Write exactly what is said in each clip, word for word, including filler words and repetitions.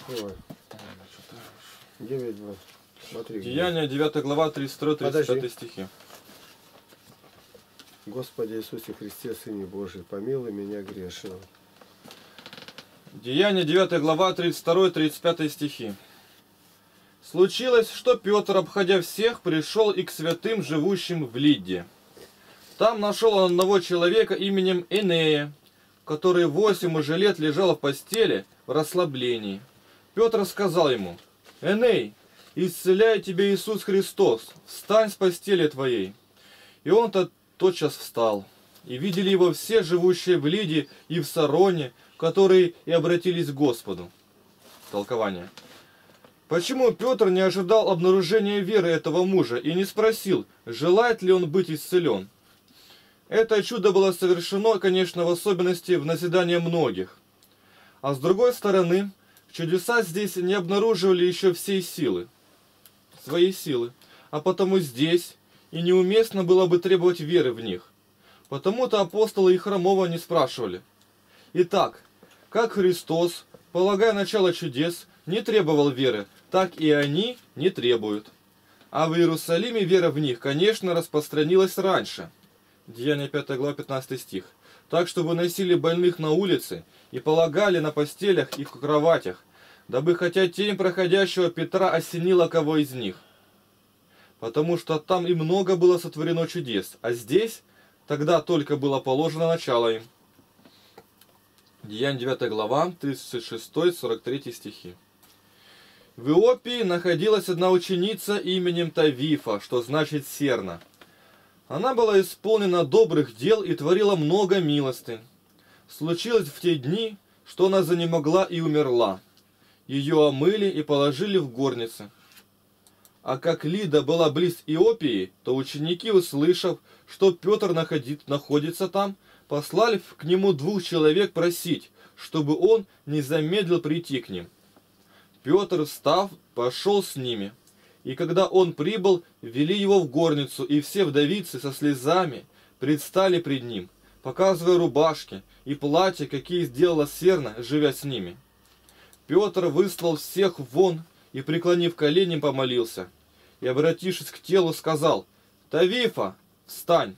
открывай. девять два. Смотри. Деяния девятая глава, тридцать второй тридцать пятый стихи. Господи Иисусе Христе, Сыне Божий, помилуй меня грешного. Деяния девятая глава, тридцать второй тридцать пятый стихи. Случилось, что Петр, обходя всех, пришел и к святым, живущим в Лидде. Там нашел он одного человека именем Энея, который восемь уже лет лежал в постели в расслаблении. Петр сказал ему: «Эней, исцеляет тебя Иисус Христос, встань с постели твоей». И он-то тотчас встал. И видели его все, живущие в Лидде и в Сароне, которые и обратились к Господу. Толкование. Почему Петр не ожидал обнаружения веры этого мужа и не спросил, желает ли он быть исцелен? Это чудо было совершено, конечно, в особенности в назидание многих. А с другой стороны, чудеса здесь не обнаруживали еще всей силы, своей силы, а потому здесь и неуместно было бы требовать веры в них. Потому-то апостолы и хромого не спрашивали. Итак, как Христос, полагая начало чудес, не требовал веры, так и они не требуют. А в Иерусалиме вера в них, конечно, распространилась раньше. Деяния пятая глава, пятнадцатый стих. Так что выносили больных на улицы и полагали на постелях и в кроватях, дабы хотя тень проходящего Петра осенила кого из них. Потому что там и много было сотворено чудес, а здесь тогда только было положено начало им. Деяния девятая глава, тридцать шестой сорок третий стихи. В Иопии находилась одна ученица именем Тавифа, что значит серна. Она была исполнена добрых дел и творила много милости. Случилось в те дни, что она занемогла и умерла. Ее омыли и положили в горнице. А как Лидда была близ Иопии, то ученики, услышав, что Петр находит, находится там, послали к нему двух человек просить, чтобы он не замедлил прийти к ним. Петр, встав, пошел с ними. И когда он прибыл, ввели его в горницу, и все вдовицы со слезами предстали пред ним, показывая рубашки и платья, какие сделала серна, живя с ними. Петр выслал всех вон и, преклонив колени, помолился. И, обратившись к телу, сказал: «Тавифа, встань!»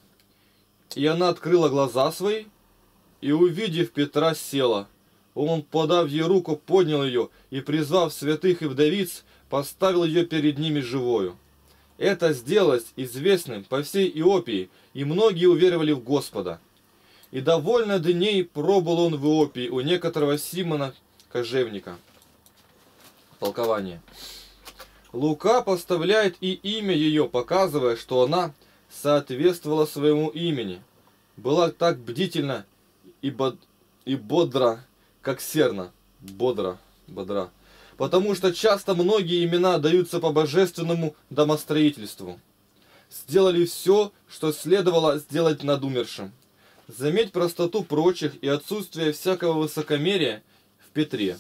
И она открыла глаза свои, и, увидев Петра, села. Он, подав ей руку, поднял ее, и, призвав святых и вдовиц, поставил ее перед ними живою. Это сделалось известным по всей Иопии, и многие уверовали в Господа. И довольно дней пробыл он в Иопии у некоторого Симона Кожевника. Толкование. Лука поставляет и имя ее, показывая, что она соответствовала своему имени, была так бдительна и, bod... и бодра, как серна, бодра, бодра. Потому что часто многие имена даются по божественному домостроительству. Сделали все, что следовало сделать над умершим. Заметь простоту прочих и отсутствие всякого высокомерия в Петре.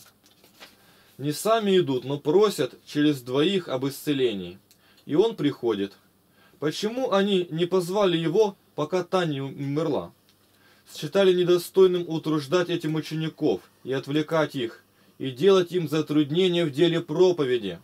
Не сами идут, но просят через двоих об исцелении. И он приходит. Почему они не позвали его, пока та не умерла? Считали недостойным утруждать этим учеников и отвлекать их, и делать им затруднения в деле проповеди.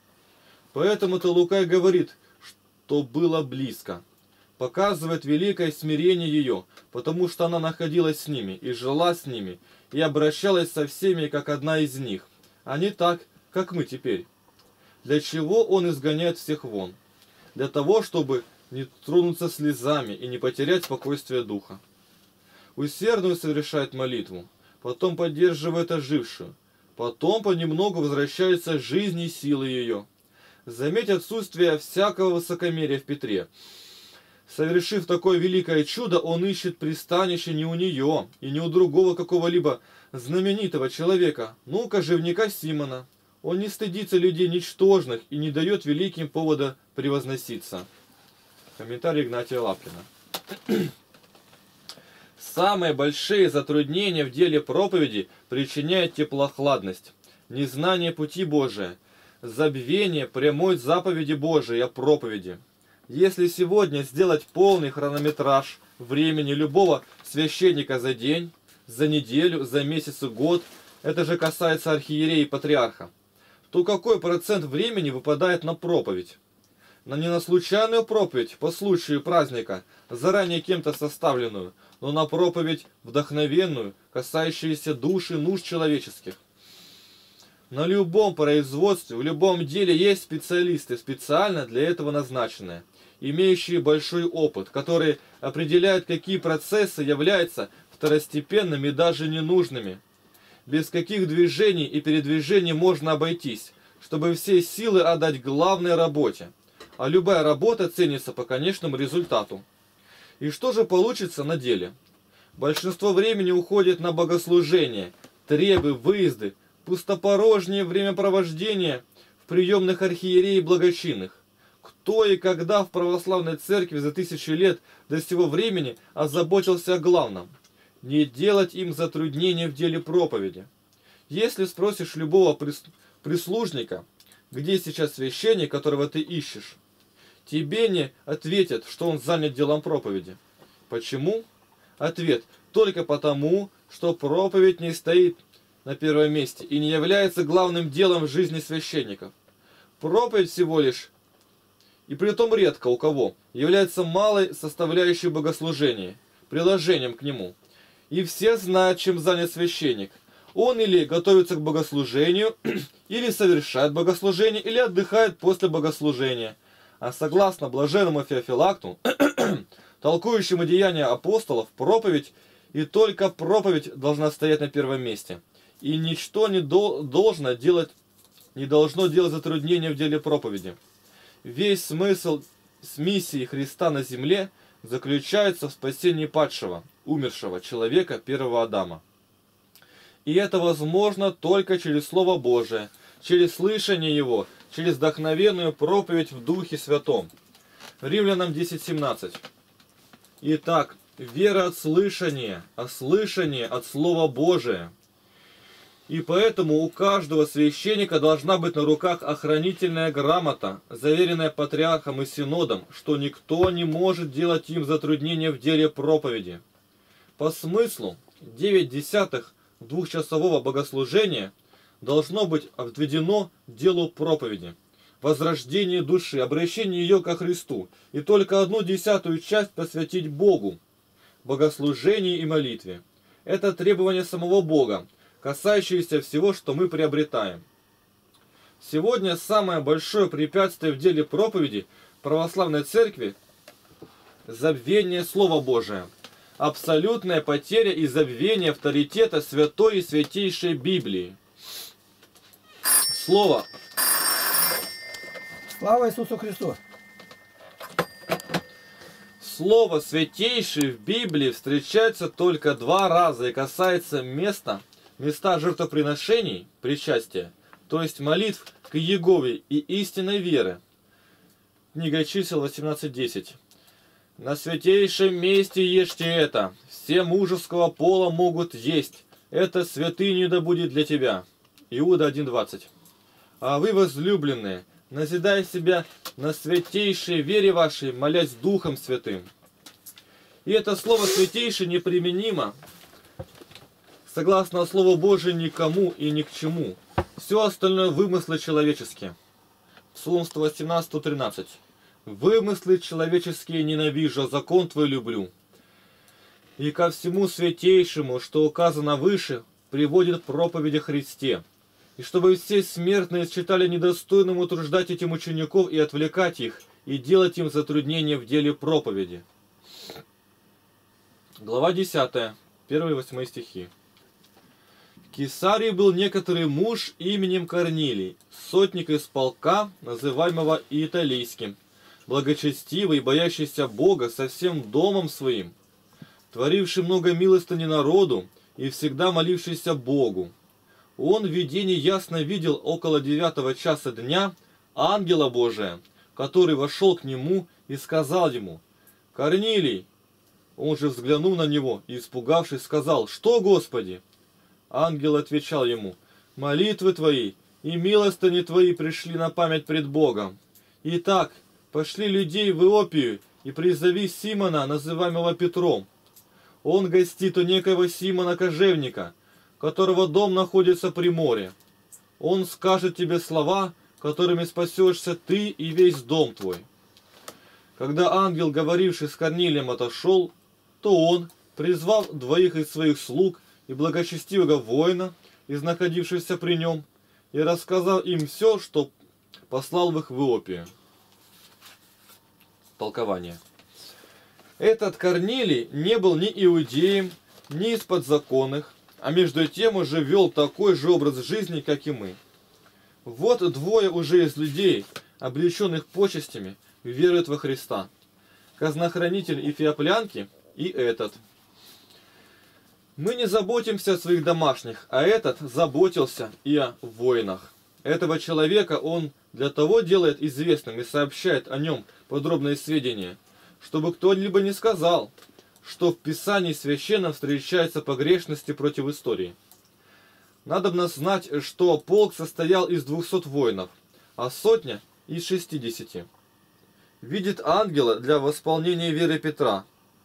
Поэтому-то Лука и говорит, что было близко. Показывает великое смирение ее, потому что она находилась с ними, и жила с ними, и обращалась со всеми, как одна из них, а не так, как мы теперь. Для чего он изгоняет всех вон? Для того, чтобы не тронуться слезами и не потерять спокойствие духа. Усердную совершает молитву, потом поддерживает ожившую, потом понемногу возвращается жизнь и силы ее. Заметь отсутствие всякого высокомерия в Петре. Совершив такое великое чудо, он ищет пристанище не у нее и не у другого какого-либо знаменитого человека, но у кожевника Симона. Он не стыдится людей ничтожных и не дает великим повода превозноситься. Комментарий Игнатия Лапкина. Самые большие затруднения в деле проповеди причиняет теплохладность, незнание пути Божия, забвение прямой заповеди Божией о проповеди. Если сегодня сделать полный хронометраж времени любого священника за день, за неделю, за месяц и год, это же касается архиерея и патриарха, то какой процент времени выпадает на проповедь? На не на случайную проповедь по случаю праздника, заранее кем-то составленную, но на проповедь вдохновенную, касающуюся души нужд человеческих. На любом производстве, в любом деле есть специалисты, специально для этого назначенные, имеющие большой опыт, которые определяют, какие процессы являются второстепенными и даже ненужными. Без каких движений и передвижений можно обойтись, чтобы все силы отдать главной работе. А любая работа ценится по конечному результату. И что же получится на деле? Большинство времени уходит на богослужение, требы, выезды, пустопорожнее времяпровождение в приемных архиереев благочинных. Кто и когда в православной церкви за тысячи лет до сего времени озаботился о главном? Не делать им затруднения в деле проповеди. Если спросишь любого прислужника, где сейчас священник, которого ты ищешь, тебе не ответят, что он занят делом проповеди. Почему? Ответ: только потому, что проповедь не стоит на первом месте и не является главным делом в жизни священников. Проповедь всего лишь, и притом редко у кого, является малой составляющей богослужения, приложением к нему. И все знают, чем занят священник. Он или готовится к богослужению, или совершает богослужение, или отдыхает после богослужения. А согласно блаженному Феофилакту, толкующему деяния апостолов, проповедь и только проповедь должна стоять на первом месте. И ничто не до, должно делать, не должно делать затруднения в деле проповеди. Весь смысл с миссии Христа на земле заключается в спасении падшего, умершего человека, первого Адама. И это возможно только через Слово Божие, через слышание его, через вдохновенную проповедь в Духе Святом. Римлянам десять семнадцать. Итак, вера от слышания, а слышание от Слова Божия. И поэтому у каждого священника должна быть на руках охранительная грамота, заверенная патриархом и синодом, что никто не может делать им затруднения в деле проповеди. По смыслу, девять десятых двухчасового богослужения должно быть отведено делу проповеди, возрождению души, обращению ее ко Христу, и только одну десятую часть посвятить Богу, богослужению и молитве. Это требование самого Бога, касающееся всего, что мы приобретаем. Сегодня самое большое препятствие в деле проповеди православной церкви – забвение Слова Божия, абсолютная потеря и забвение авторитета святой и святейшей Библии. Слово. Слава Иисусу Христу! Слово «святейший» в Библии встречается только два раза и касается места, места жертвоприношений, причастия, то есть молитв к Иегове и истинной веры. Книга чисел восемнадцать десять. «На святейшем месте ешьте это, все мужеского пола могут есть, это святынью да будет для тебя». Иуда один двадцать. «А вы, возлюбленные, назидай себя на святейшей вере вашей, молясь Духом Святым». И это слово «святейший» неприменимо, согласно Слову Божию, никому и ни к чему. Все остальное вымыслы человеческие. Псалом сто восемнадцать сто тринадцать. «Вымыслы человеческие ненавижу, а закон твой люблю». И ко всему святейшему, что указано выше, приводит проповедь о Христе. И чтобы все смертные считали недостойным утруждать этим учеников и отвлекать их, и делать им затруднения в деле проповеди. Глава десятая, первые восьмые стихи. В Кесарии был некоторый муж именем Корнилий, сотник из полка, называемого Италийским, благочестивый и боящийся Бога со всем домом своим, творивший много милостыни народу и всегда молившийся Богу. Он в видении ясно видел около девятого часа дня ангела Божия, который вошел к нему и сказал ему: «Корнилий!» Он же взглянул на него и, испугавшись, сказал: «Что, Господи?» Ангел отвечал ему: «Молитвы твои и милостыни твои пришли на память пред Богом. Итак, пошли людей в Иопию и призови Симона, называемого Петром. Он гостит у некоего Симона Кожевника, которого дом находится при море. Он скажет тебе слова, которыми спасешься ты и весь дом твой». Когда ангел, говоривший с Корнилием, отошел, то он, призвав двоих из своих слуг и благочестивого воина, из находившихся при нем, и рассказал им все, что послал в их в Иопию. Толкование. Этот Корнилий не был ни иудеем, ни из подзаконных, а между тем уже вел такой же образ жизни, как и мы. Вот двое уже из людей, облеченных почестями, веруют во Христа. Казнохранитель Эфиоплянки и этот. Мы не заботимся о своих домашних, а этот заботился и о воинах. Этого человека он для того делает известным и сообщает о нем подробные сведения, чтобы кто-либо не сказал, что в Писании Священном встречается погрешности против истории. Надобно знать, что полк состоял из двухсот воинов, а сотня из шестидесяти. Видит ангела для восполнения веры Петра.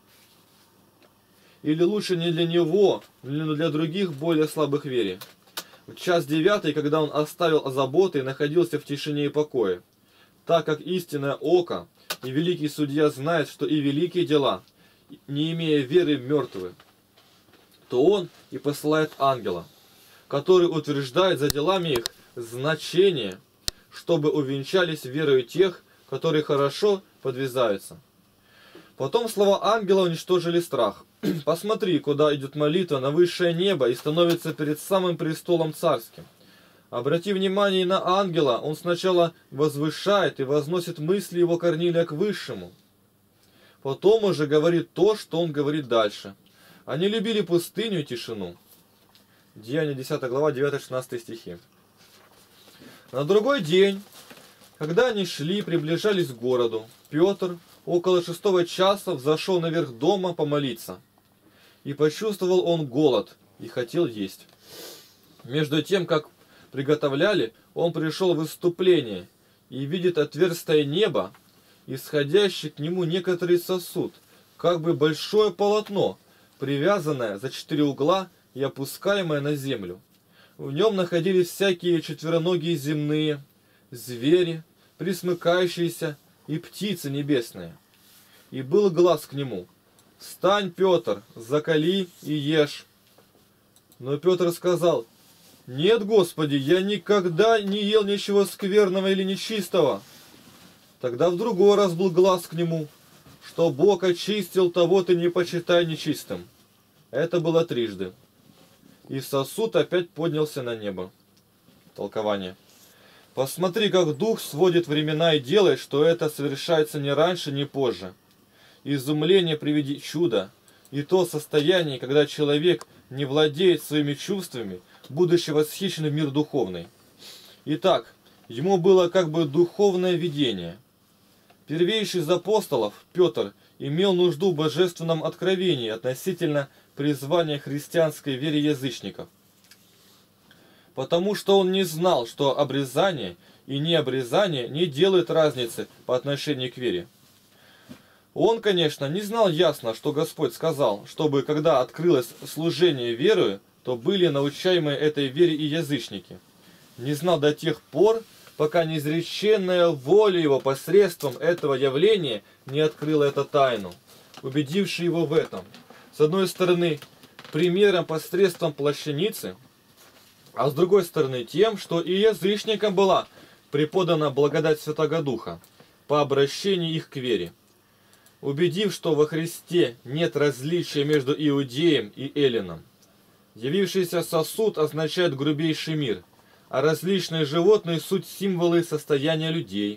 Или лучше не для него, но для других более слабых в вере. В час девятый, когда он оставил заботы и находился в тишине и покое, так как истинное око и великий судья знает, что и великие дела, не имея веры, мертвы, то он и посылает ангела, который утверждает за делами их значение, чтобы увенчались верою тех, которые хорошо подвязаются. Потом слова ангела уничтожили страх. Посмотри, куда идет молитва на высшее небо и становится перед самым престолом царским. Обрати внимание на ангела, он сначала возвышает и возносит мысли его Корнилия к высшему. Потом уже говорит то, что он говорит дальше. Они любили пустыню и тишину. Деяния десятая глава, девятый-шестнадцатый стихи. На другой день, когда они шли, приближались к городу, Петр около шестого часа взошел наверх дома помолиться. И почувствовал он голод и хотел есть. Между тем, как приготовляли, он пришел в выступление и видит отверстие неба, исходящий к нему некоторый сосуд, как бы большое полотно, привязанное за четыре угла и опускаемое на землю. В нем находились всякие четвероногие земные, звери, присмыкающиеся и птицы небесные. И был глас к нему: «Встань, Петр, закали и ешь». Но Петр сказал: «Нет, Господи, я никогда не ел ничего скверного или нечистого». Тогда в другой раз был глас к нему, что Бог очистил, того ты не почитай нечистым. Это было трижды. И сосуд опять поднялся на небо. Толкование. Посмотри, как Дух сводит времена и делает, что это совершается не раньше, не позже. Изумление при виде чуда, и то состояние, когда человек не владеет своими чувствами, будучи восхищен в мир духовный. Итак, ему было как бы духовное видение. Первейший из апостолов, Петр, имел нужду в божественном откровении относительно призвания христианской вере язычников. Потому что он не знал, что обрезание и необрезание не делают разницы по отношению к вере. Он, конечно, не знал ясно, что Господь сказал, чтобы, когда открылось служение верою, то были научаемые этой вере и язычники. Не знал до тех пор, пока неизреченная воля его посредством этого явления не открыла эту тайну, убедившая его в этом. С одной стороны, примером посредством плащаницы, а с другой стороны тем, что и язычникам была преподана благодать Святого Духа по обращению их к вере. Убедив, что во Христе нет различия между иудеем и эллином. Явившийся сосуд означает грубейший мир, а различные животные суть символы состояния людей.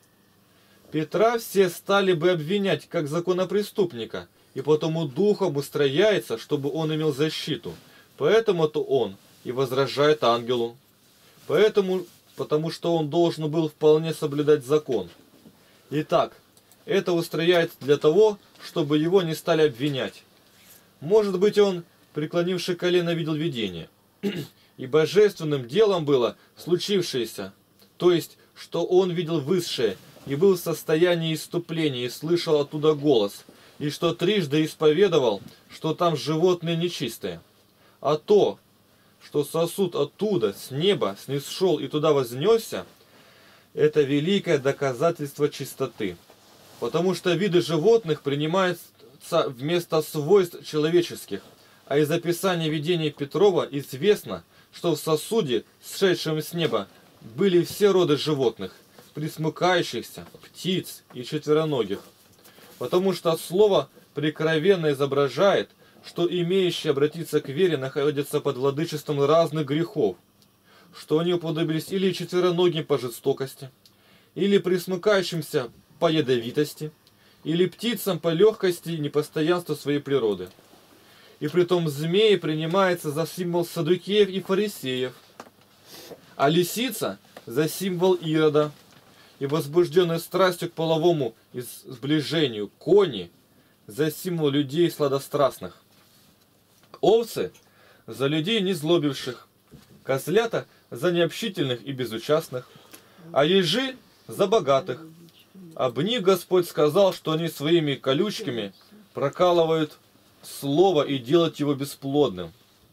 Петра все стали бы обвинять как законопреступника, и потому духом устрояется, чтобы он имел защиту. Поэтому-то он и возражает ангелу. Поэтому, потому что он должен был вполне соблюдать закон. Итак, это устрояется для того, чтобы его не стали обвинять. Может быть, он, преклонивший колено, видел видение. И божественным делом было случившееся, то есть, что он видел высшее, и был в состоянии исступления, и слышал оттуда голос, и что трижды исповедовал, что там животные нечистые. А то, что сосуд оттуда, с неба, снисшел и туда вознесся, это великое доказательство чистоты. Потому что виды животных принимаются вместо свойств человеческих. А из описания видения Петрова известно, что в сосуде, сшедшем с неба, были все роды животных, пресмыкающихся, птиц и четвероногих. Потому что слово прикровенно изображает, что имеющие обратиться к вере находятся под владычеством разных грехов, что они уподобились или четвероногим по жестокости, или пресмыкающимся по ядовитости, или птицам по легкости и непостоянству своей природы. И притом змеи принимается за символ саддукеев и фарисеев, а лисица за символ Ирода, и возбужденные страстью к половому сближению кони за символ людей сладострастных, овцы за людей незлобивших, козлята за необщительных и безучастных, а ежи за богатых. Об них Господь сказал, что они своими колючками прокалывают слово и делают его бесплодным.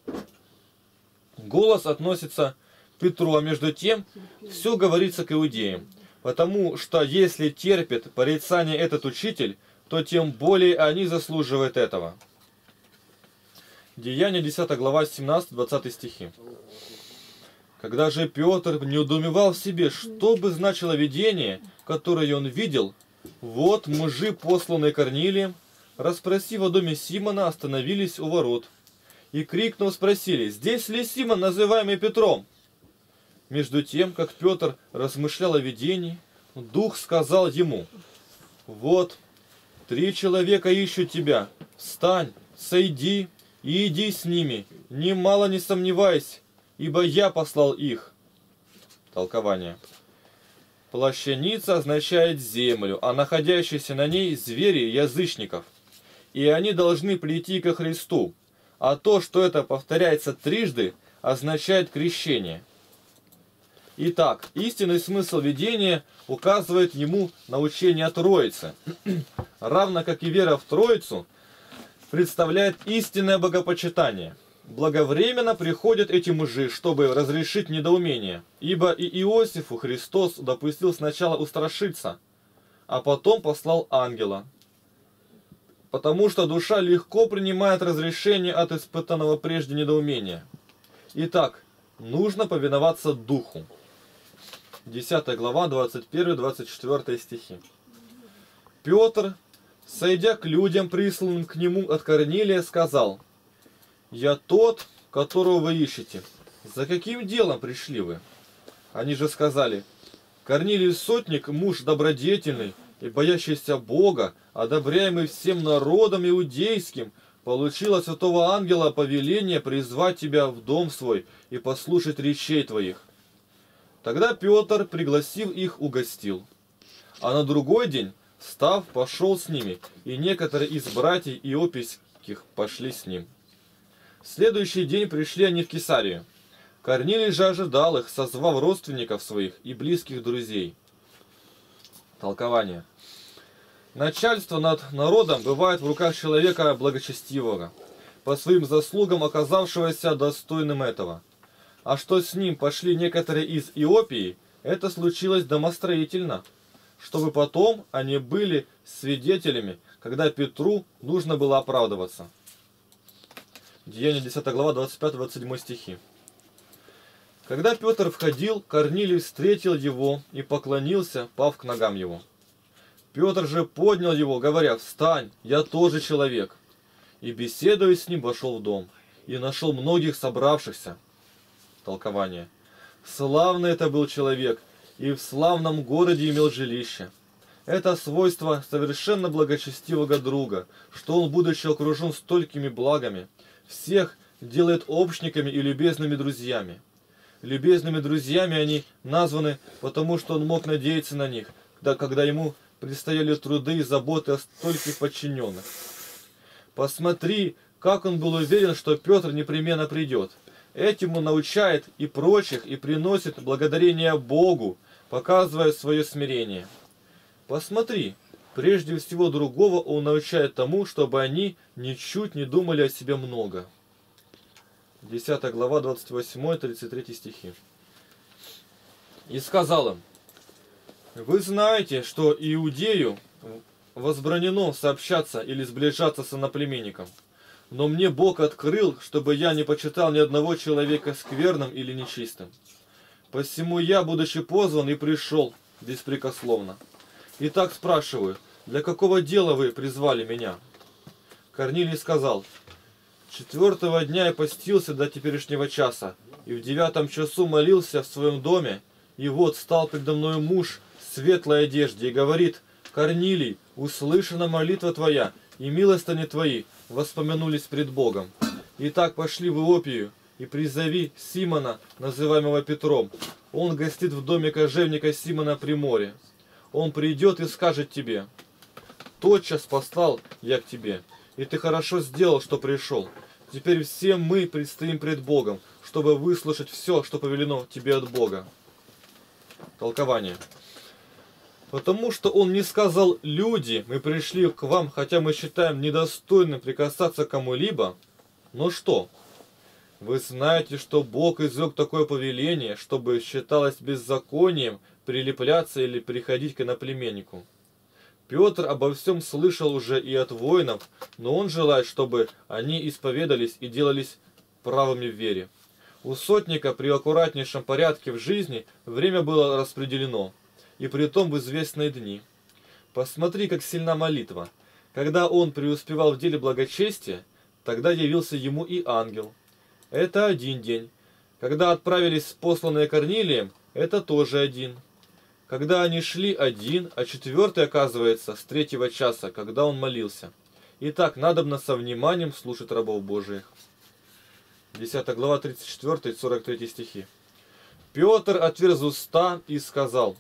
Голос относится к Петру, а между тем все говорится к иудеям, потому что если терпит порицание этот учитель, то тем более они заслуживают этого. Деяния десятая глава семнадцатый-двадцатый стихи. Когда же Петр недоумевал в себе, что бы значило видение, которое он видел, вот мужи, посланные Корнилием, расспросив о доме Симона, остановились у ворот и, крикнув, спросили: «Здесь ли Симон, называемый Петром?» Между тем, как Петр размышлял о видении, Дух сказал ему: «Вот, три человека ищут тебя, встань, сойди и иди с ними, немало не сомневайся, ибо я послал их». Толкование. Плащаница означает землю, а находящиеся на ней звери язычников. И они должны прийти ко Христу. А то, что это повторяется трижды, означает крещение. Итак, истинный смысл видения указывает ему на учение о Троице. Равно как и вера в Троицу представляет истинное богопочитание. Благовременно приходят эти мужи, чтобы разрешить недоумение, ибо и Иосифу Христос допустил сначала устрашиться, а потом послал ангела. Потому что душа легко принимает разрешение от испытанного прежде недоумения. Итак, нужно повиноваться Духу. десятая глава, двадцать первый-двадцать четвёртый стихи. Петр, сойдя к людям, присланным к нему от Корнилия, сказал: «Я тот, которого вы ищете. За каким делом пришли вы?» Они же сказали: «Корнилий сотник, муж добродетельный и боящийся Бога, одобряемый всем народом иудейским, получил от святого ангела повеление призвать тебя в дом свой и послушать речей твоих». Тогда Петр, пригласив их, угостил. А на другой день, встав, пошел с ними, и некоторые из братьев иопийских пошли с ним. В следующий день пришли они в Кесарию. Корнилий же ожидал их, созвав родственников своих и близких друзей. Толкование. Начальство над народом бывает в руках человека благочестивого, по своим заслугам оказавшегося достойным этого. А что с ним пошли некоторые из Иопии, это случилось домостроительно, чтобы потом они были свидетелями, когда Петру нужно было оправдываться. Деяния десятая глава, двадцать пятый-двадцать седьмой стихи. Когда Петр входил, Корнилий встретил его и поклонился, пав к ногам его. Петр же поднял его, говоря: «Встань, я тоже человек». И, беседуя с ним, вошел в дом, и нашел многих собравшихся. Толкование. Славный это был человек, и в славном городе имел жилище. Это свойство совершенно благочестивого друга, что он, будучи окружен столькими благами, всех делает общниками и любезными друзьями. Любезными друзьями они названы, потому что он мог надеяться на них, когда ему предстояли труды и заботы о стольких подчиненных. Посмотри, как он был уверен, что Петр непременно придет. Этим он научает и прочих, и приносит благодарение Богу, показывая свое смирение. Посмотри, прежде всего другого он научает тому, чтобы они ничуть не думали о себе много. десятая глава, двадцать восьмой тридцать третий стихи. «И сказал им: вы знаете, что иудею возбранено сообщаться или сближаться с иноплеменником. Но мне Бог открыл, чтобы я не почитал ни одного человека скверным или нечистым. Посему я, будучи позван, и пришел беспрекословно. Итак, спрашиваю, для какого дела вы призвали меня?» Корнилий сказал: «Четвертого дня я постился до теперешнего часа, и в девятом часу молился в своем доме, и вот стал предо мною муж в светлой одежде и говорит: Корнилий, услышана молитва твоя, и милостыни твои воспомянулись пред Богом. Итак, пошли в Иопию, и призови Симона, называемого Петром. Он гостит в доме кожевника Симона при море. Он придет и скажет тебе: тотчас послал я к тебе, и ты хорошо сделал, что пришел. Теперь все мы предстоим пред Богом, чтобы выслушать все, что повелено тебе от Бога». Толкование. «Потому что он не сказал: люди, мы пришли к вам, хотя мы считаем недостойным прикасаться к кому-либо. Но что? Вы знаете, что Бог изрек такое повеление, чтобы считалось беззаконием прилепляться или приходить к иноплеменнику. Петр обо всем слышал уже и от воинов, но он желает, чтобы они исповедались и делались правыми в вере. У сотника при аккуратнейшем порядке в жизни время было распределено, и притом в известные дни. Посмотри, как сильна молитва. Когда он преуспевал в деле благочестия, тогда явился ему и ангел. Это один день. Когда отправились посланные Корнилием, это тоже один. Когда они шли, один, а четвертый, оказывается, с третьего часа, когда он молился. Итак, надобно со вниманием слушать рабов Божиих». десятая глава, тридцать четвёртый сорок третий стихи. «Петр отверз уста и сказал: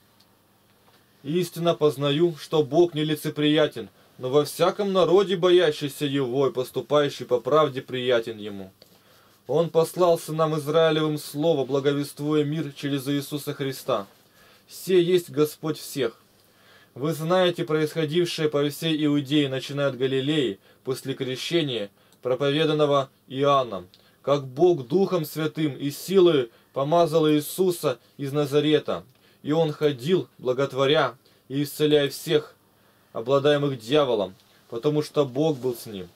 истинно познаю, что Бог нелицеприятен, но во всяком народе, боящийся Его и поступающий по правде, приятен Ему. Он послал сынам Израилевым слово, благовествуя мир через Иисуса Христа. Се есть Господь всех. Вы знаете происходившее по всей Иудее, начиная от Галилеи, после крещения, проповеданного Иоанном, как Бог Духом Святым и силой помазал Иисуса из Назарета, и Он ходил, благотворя и исцеляя всех, обладаемых дьяволом, потому что Бог был с Ним.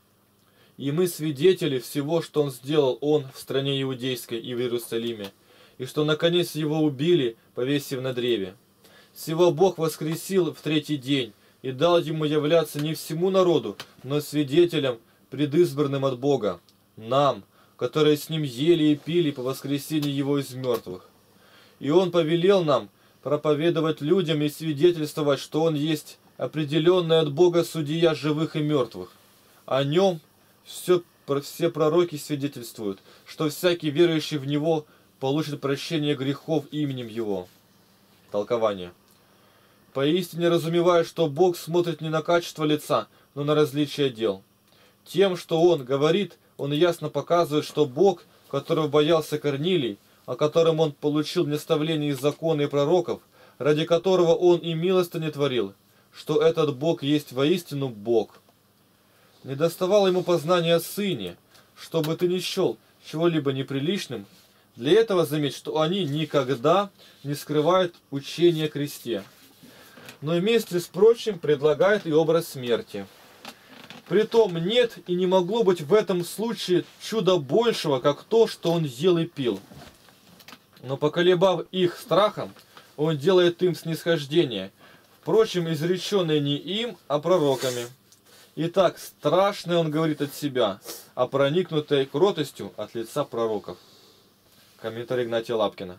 И мы свидетели всего, что Он сделал Он в стране иудейской и в Иерусалиме, и что наконец Его убили, повесив на древе. Сего Бог воскресил в третий день и дал Ему являться не всему народу, но свидетелям, предизбранным от Бога, нам, которые с Ним ели и пили по воскресении Его из мертвых. И Он повелел нам проповедовать людям и свидетельствовать, что Он есть определенный от Бога судья живых и мертвых. О Нем все, все пророки свидетельствуют, что всякий верующий в Него получит прощение грехов именем Его». Толкование. «Поистине разумеваю, что Бог смотрит не на качество лица, но на различие дел. Тем, что Он говорит, Он ясно показывает, что Бог, которого боялся Корнилий, о котором он получил наставление из закона и пророков, ради которого он и милостыни творил, что этот Бог есть воистину Бог. Не доставало ему познания о Сыне, чтобы ты не счел чего-либо неприличным. Для этого заметь, что они никогда не скрывают учение о кресте, но вместе с прочим предлагают и образ смерти. Притом нет и не могло быть в этом случае чуда большего, как то, что он ел и пил. Но поколебав их страхом, он делает им снисхождение, впрочем, изреченное не им, а пророками. Итак, страшное он говорит от себя, а проникнутое кротостью от лица пророков». Комментарий Игнатия Лапкина.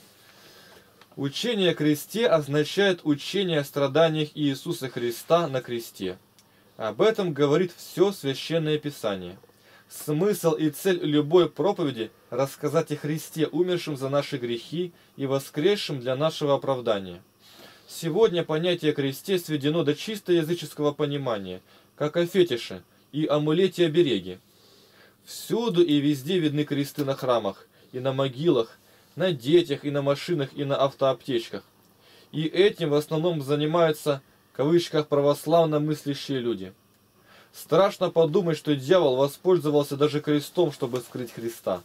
Учение о кресте означает учение о страданиях Иисуса Христа на кресте. Об этом говорит все Священное Писание. Смысл и цель любой проповеди – рассказать о Христе, умершем за наши грехи и воскресшем для нашего оправдания. Сегодня понятие о кресте сведено до чисто языческого понимания, как о фетише и амулете-обереге. Всюду и везде видны кресты на храмах, и на могилах, на детях, и на машинах, и на автоаптечках. И этим в основном занимаются, в кавычках, православно мыслящие люди. Страшно подумать, что дьявол воспользовался даже крестом, чтобы скрыть Христа.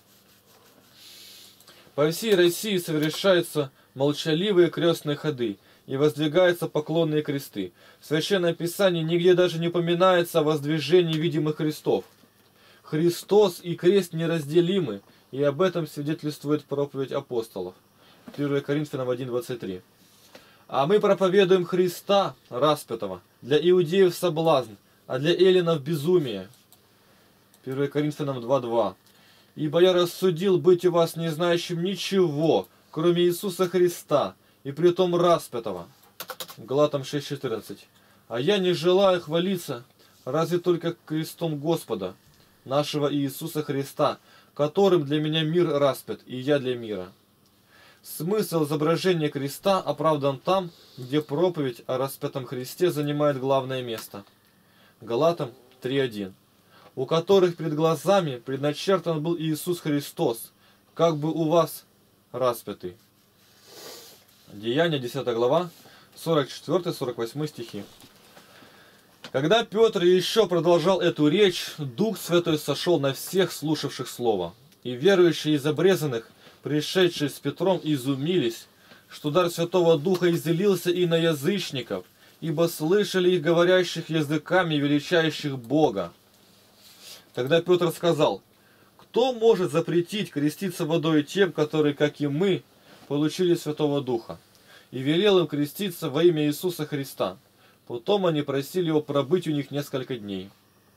По всей России совершаются молчаливые крестные ходы и воздвигаются поклонные кресты. В Священном Писании нигде даже не упоминается о воздвижении видимых крестов. Христос и крест неразделимы, и об этом свидетельствует проповедь апостолов. первое Коринфянам один двадцать три. А мы проповедуем Христа распятого, для иудеев соблазн, а для эллинов безумие. первое Коринфянам два два. Ибо я рассудил быть у вас не знающим ничего, кроме Иисуса Христа, и притом распятого. Галатам шесть четырнадцать. А я не желаю хвалиться, разве только крестом Господа, нашего Иисуса Христа, которым для меня мир распят, и я для мира. Смысл изображения креста оправдан там, где проповедь о распятом Христе занимает главное место. Галатам три один. У которых перед глазами предначертан был Иисус Христос, как бы у вас распятый. Деяния десятая глава, сорок четвёртый сорок восьмой стихи. Когда Петр еще продолжал эту речь, Дух Святой сошел на всех слушавших Слово, и верующие из обрезанных, пришедшие с Петром, изумились, что дар Святого Духа изделился и на язычников, ибо слышали их говорящих языками, величающих Бога. Тогда Петр сказал: кто может запретить креститься водой тем, которые, как и мы, получили Святого Духа? И велел им креститься во имя Иисуса Христа. Потом они просили его пробыть у них несколько дней.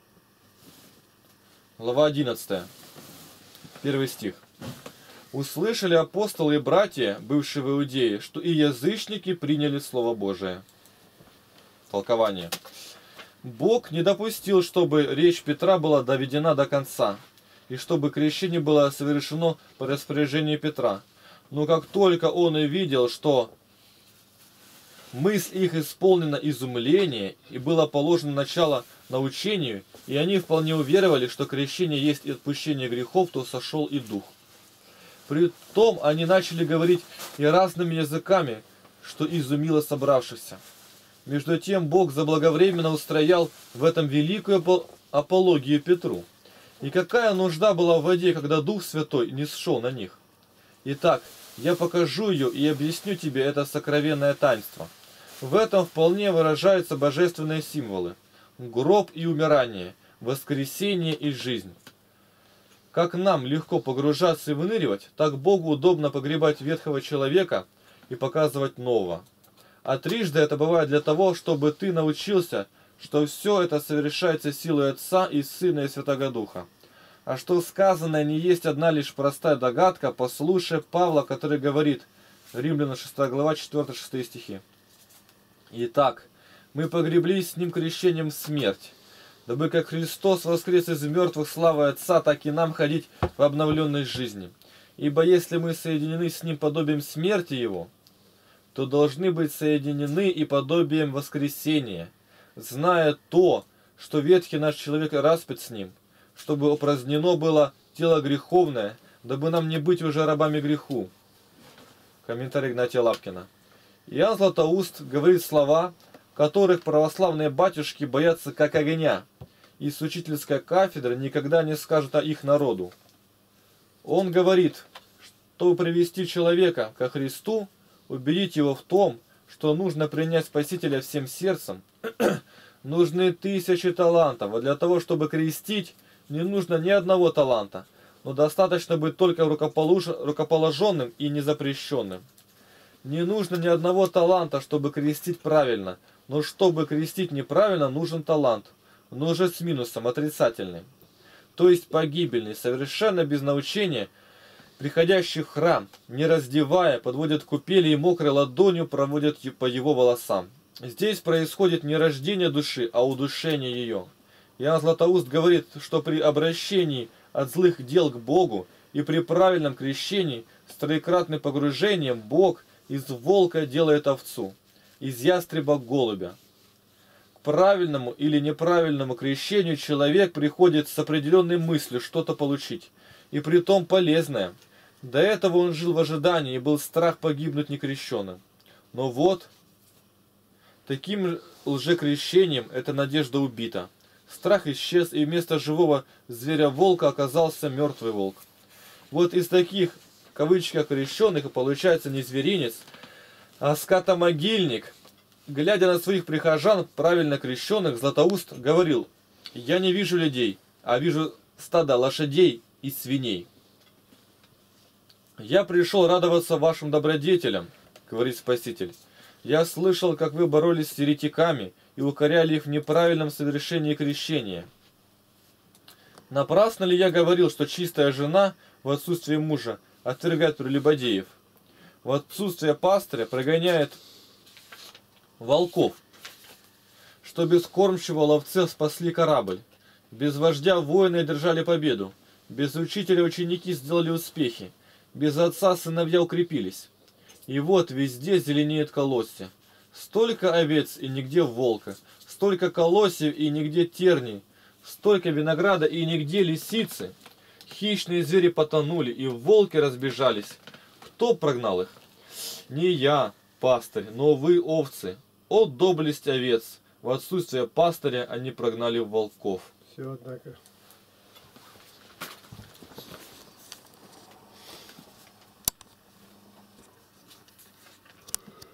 Глава одиннадцатая. Первый стих. Услышали апостолы и братья, бывшие в Иудее, что и язычники приняли Слово Божие. Толкование. Бог не допустил, чтобы речь Петра была доведена до конца, и чтобы крещение было совершено по распоряжению Петра. Но как только он увидел, что мысль их исполнена изумления, и было положено начало научению, и они вполне уверовали, что крещение есть и отпущение грехов, то сошел и Дух. Притом они начали говорить и разными языками, что изумило собравшихся. Между тем Бог заблаговременно устроял в этом великую апологию Петру. И какая нужда была в воде, когда Дух Святой не сшел на них? Итак, я покажу ее и объясню тебе это сокровенное таинство. В этом вполне выражаются божественные символы: гроб и умирание, воскресение и жизнь. Как нам легко погружаться и выныривать, так Богу удобно погребать ветхого человека и показывать нового. А трижды это бывает для того, чтобы ты научился, что все это совершается силой Отца и Сына и Святого Духа. А что сказанное не есть одна лишь простая догадка, послушай Павла, который говорит, Римлянам шестая глава, четыре-шесть стихи. Итак, мы погреблись с Ним крещением в смерть, дабы как Христос воскрес из мертвых славой Отца, так и нам ходить в обновленной жизни. Ибо если мы соединены с Ним подобием смерти Его, то должны быть соединены и подобием воскресения, зная то, что ветхий наш человек распят с Ним, чтобы упразднено было тело греховное, дабы нам не быть уже рабами греху. Комментарий Игнатия Лапкина. Иоанн Златоуст говорит слова, которых православные батюшки боятся как огня, и с учительской кафедры никогда не скажут о их народу. Он говорит, чтобы привести человека ко Христу, убедить его в том, что нужно принять Спасителя всем сердцем, нужны тысячи талантов, а для того, чтобы крестить, не нужно ни одного таланта, но достаточно быть только рукоположенным и незапрещенным. Не нужно ни одного таланта, чтобы крестить правильно, но чтобы крестить неправильно, нужен талант, но уже с минусом, отрицательный, то есть погибельный, совершенно без научения. Приходящий в храм, не раздевая, подводят купели и мокрой ладонью проводят по его волосам. Здесь происходит не рождение души, а удушение ее. Иоанн Златоуст говорит, что при обращении от злых дел к Богу и при правильном крещении с троекратным погружением Бог из волка делает овцу, из ястреба голубя. К правильному или неправильному крещению человек приходит с определенной мыслью что-то получить, и притом полезное. До этого он жил в ожидании, и был страх погибнуть некрещенным. Но вот, таким лжекрещением эта надежда убита. Страх исчез, и вместо живого зверя-волка оказался мертвый волк. Вот из таких, в кавычках, крещенных и получается не зверинец, а скотомогильник. Глядя на своих прихожан, правильно крещенных, Златоуст говорил: «Я не вижу людей, а вижу стадо лошадей и свиней». «Я пришел радоваться вашим добродетелям», — говорит Спаситель. «Я слышал, как вы боролись с еретиками и укоряли их в неправильном совершении крещения. Напрасно ли я говорил, что чистая жена в отсутствие мужа отвергает прелюбодеев, в отсутствие пастыря прогоняет волков, что без кормчего ловцы спасли корабль, без вождя воины одержали победу, без учителя ученики сделали успехи, без отца сыновья укрепились? И вот везде зеленеют колосья. Столько овец и нигде волка, столько колосьев и нигде терней, столько винограда и нигде лисицы. Хищные звери потонули, и волки разбежались. Кто прогнал их? Не я, пастырь, но вы, овцы. О, доблесть овец! В отсутствие пастыря они прогнали волков». Все, однако.